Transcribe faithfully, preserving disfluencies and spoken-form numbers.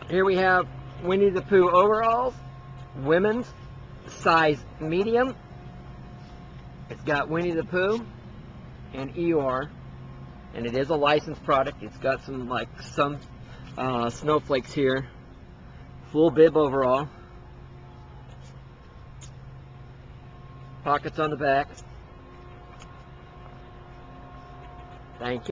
Here we have Winnie the Pooh Overalls, women's, size medium. It's got Winnie the Pooh and Eeyore, and it is a licensed product. It's got some like some uh, snowflakes here. Full bib overall. Pockets on the back. Thank you.